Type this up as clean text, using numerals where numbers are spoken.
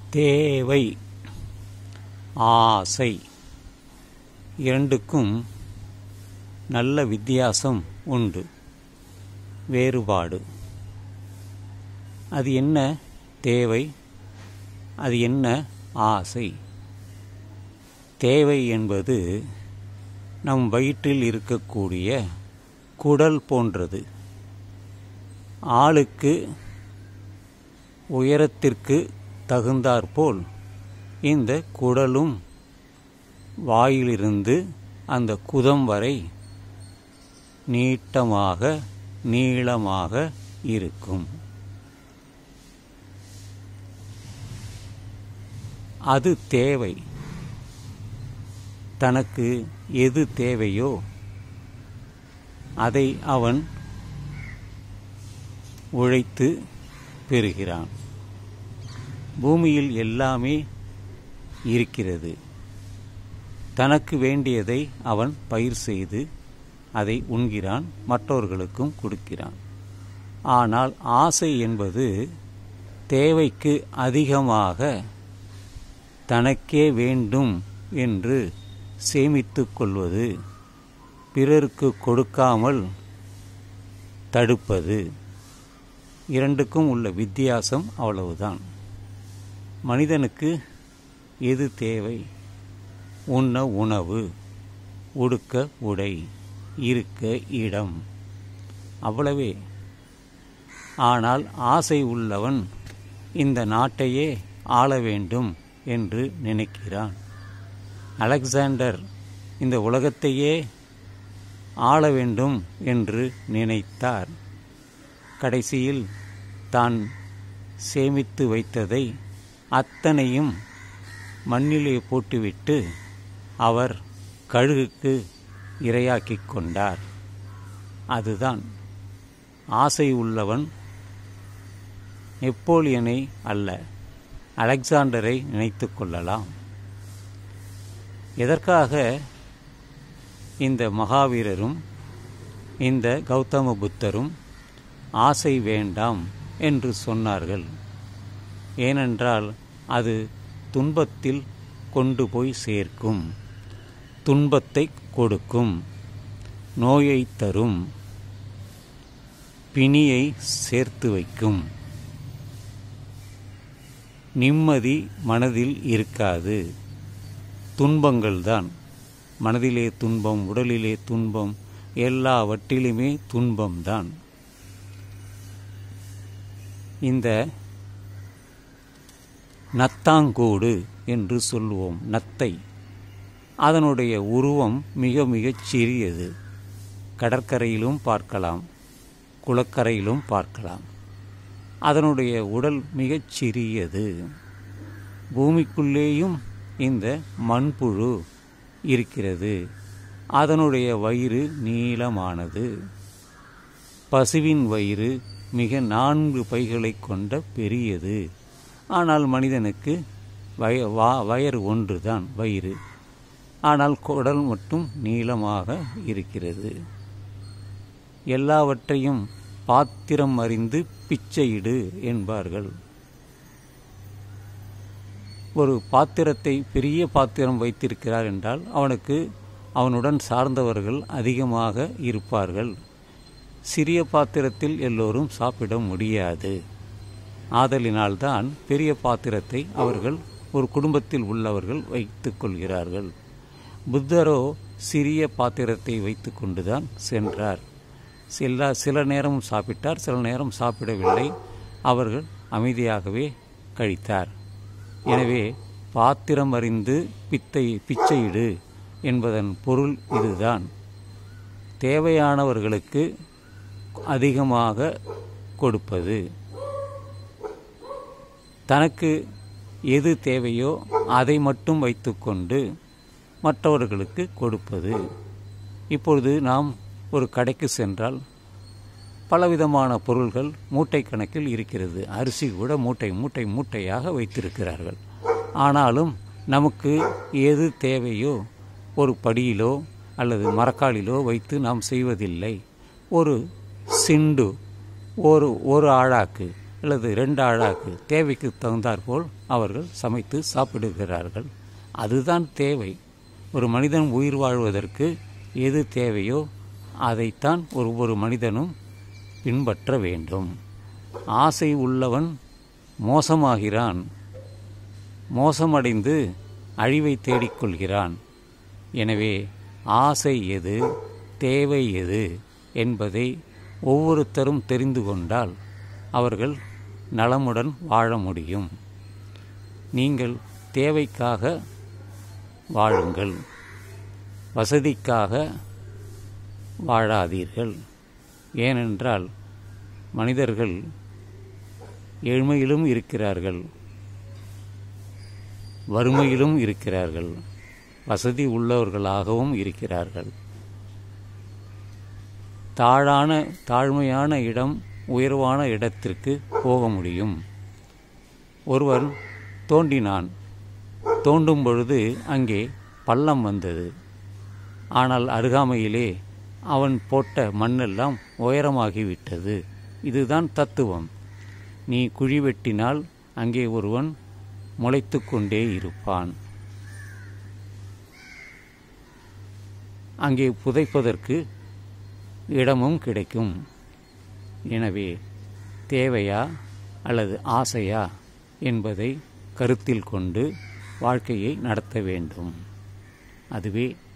தேவை, ஆசை இரண்டுக்கும் நல்ல வித்தியாசம் உண்டு, வேறுபாடு. அது என்ன தேவை, அது என்ன ஆசை? தேவை என்பது நம் வயிற்றில் இருக்கக்கூடிய குடல் போன்றது. ஆளுக்கு உயரத்திற்கு தகுந்தாற்போல் இந்த குடலும் வாயிலிருந்து அந்த குதம் வரை நீட்டமாக நீளமாக இருக்கும். அது தேவை. தனக்கு எது தேவையோ அதை அவன் உழைத்து பெறுகிறான். பூமியில் எல்லாமே இருக்கிறது. தனக்கு வேண்டியதை அவன் பயிர் செய்து அதை உண்கிறான், மற்றவர்களுக்கும் கொடுக்கிறான். ஆனால் ஆசை என்பது தேவைக்கு அதிகமாக தனக்கே வேண்டும் என்று சேமித்து கொள்வது, பிறருக்கு கொடுக்காமல் தடுப்பது. இரண்டுக்கும் உள்ள வித்தியாசம் அவ்வளவுதான். மனிதனுக்கு எது தேவை? உண்ண உணவு, உடுக்க உடை, இருக்க இடம், அவ்வளவே. ஆனால் ஆசை உள்ளவன் இந்த நாட்டையே ஆள வேண்டும் என்று நினைக்கிறான். அலெக்சாண்டர் இந்த உலகத்தையே ஆள வேண்டும் என்று நினைத்தார். கடைசியில் தான் சேமித்து வைத்ததை அத்தனையும் மண்ணிலே போட்டுவிட்டு அவர் கழுகுக்கு இரையாக்கிக் கொண்டார். அதுதான் ஆசை உள்ளவன் நெப்போலியனை அல்ல, அலெக்சாண்டரை நினைத்து கொள்ளலாம். எதற்காக இந்த மகாவீரரும் இந்த கௌதம புத்தரும் ஆசை வேண்டாம் என்று சொன்னார்கள்? ஏனென்றால் அது துன்பத்தில் கொண்டு போய் சேர்க்கும், துன்பத்தை கொடுக்கும், நோயை தரும், பிணியை சேர்த்து வைக்கும், நிம்மதி மனதில் இருக்காது. துன்பங்கள்தான், மனதிலே துன்பம், உடலிலே துன்பம், எல்லாவற்றிலுமே துன்பம்தான். இந்த நத்தாங்கூடு என்று சொல்லுவோம், நத்தை, அதனுடைய உருவம் மிக மிகச் சிறியது. கடற்கரையிலும் பார்க்கலாம், குளக்கரையிலும் பார்க்கலாம். அதனுடைய உடல் மிகச் சிறியது. பூமிக்குள்ளேயும் இந்த மண்புழு இருக்கிறது. அதனுடைய வயிறு நீளமானது. பசுவின் வயிறு மிக 4 பைகளை கொண்ட பெரியது. ஆனால் மனிதனுக்கு வயறு ஒன்றுதான் வயிறு. ஆனால் குடல் மட்டும் நீளமாக இருக்கிறது. எல்லாவற்றையும் பாத்திரம் அறிந்து பிச்சையிடு என்பார்கள். ஒரு பாத்திரத்தை, பெரிய பாத்திரம் வைத்திருக்கிறார் என்றால் அவனுடன் சார்ந்தவர்கள் அதிகமாக இருப்பார்கள். சிறிய பாத்திரத்தில் எல்லோரும் சாப்பிட முடியாது. ஆதலினால்தான் பெரிய பாத்திரத்தை அவர்கள் ஒரு குடும்பத்தில் உள்ளவர்கள் வைத்து கொள்கிறார்கள். புத்தரோ சிறிய பாத்திரத்தை வைத்து கொண்டுதான் சென்றார். சில நேரம் சாப்பிட்டார், சில நேரம் சாப்பிடவில்லை. அவர்கள் அமைதியாகவே கழித்தார். எனவே பாத்திரம் அறிந்து பிச்சையிடு என்பதன் பொருள் இதுதான். தேவையானவர்களுக்கு அதிகமாக கொடுப்பது, தனக்கு எது தேவையோ அதை மட்டும் வைத்துக்கொண்டு மற்றவர்களுக்கு கொடுப்பது. இப்பொழுது நாம் ஒரு கடைக்கு சென்றால் பலவிதமான பொருள்கள் மூட்டை கணக்கில் இருக்கிறது. அரிசி கூட மூட்டையாக வைத்திருக்கிறார்கள். ஆனாலும் நமக்கு எது தேவையோ ஒரு படியிலோ அல்லது மரக்காலிலோ வைத்து நாம் செய்வதில்லை. ஒரு சிண்டு, ஒரு ஆழாக்கு அல்லது 2 ஆழாக்கு தேவைக்கு தகுந்தாற்போல் அவர்கள் சமைத்து சாப்பிடுகிறார்கள். அதுதான் தேவை. ஒரு மனிதன் உயிர் வாழ்வதற்கு எது தேவையோ அதைத்தான் ஒவ்வொரு மனிதனும் பின்பற்ற வேண்டும். ஆசை உள்ளவன் மோசமாகிறான், மோசமடைந்து அழிவை தேடிக்கொள்கிறான். எனவே ஆசை எது, தேவை எது என்பதை ஒவ்வொருத்தரும் தெரிந்து கொண்டால் அவர்கள் நலமுடன் வாழ முடியும். நீங்கள் தேவைக்காக வாழுங்கள், வசதிக்காக வாழாதீர்கள். ஏனென்றால் மனிதர்கள் ஏழ்மையிலும் இருக்கிறார்கள், வறுமையிலும் இருக்கிறார்கள், வசதி உள்ளவர்களாகவும் இருக்கிறார்கள். தாழ்மையான இடம் உயர்வான இடத்திற்கு போக முடியும். ஒருவன் தோண்டினான். தோண்டும் பொழுது அங்கே பள்ளம் வந்தது. ஆனால் அருகாமையிலே அவன் போட்ட மண்ணெல்லாம் உயரமாகிவிட்டது. இதுதான் தத்துவம். நீ குழி வெட்டினால் அங்கே ஒருவன் முளைத்து கொண்டே இருப்பான். அங்கே புதைப்பதற்கு இடமும் கிடைக்கும். எனவே தேவையா அல்லது ஆசையா என்பதை கருத்தில் கொண்டு வாழ்க்கையை நடத்த வேண்டும். அதுவே